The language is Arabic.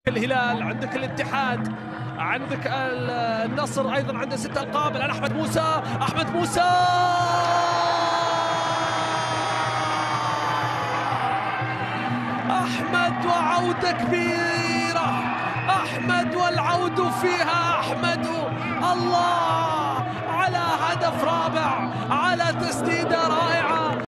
الهلال، عندك الاتحاد، عندك النصر ايضا عنده 6 القاب. الان احمد موسى، احمد موسى احمد وعوده كبيره، احمد والعود فيها احمد. الله على هدف رابع، على تسديده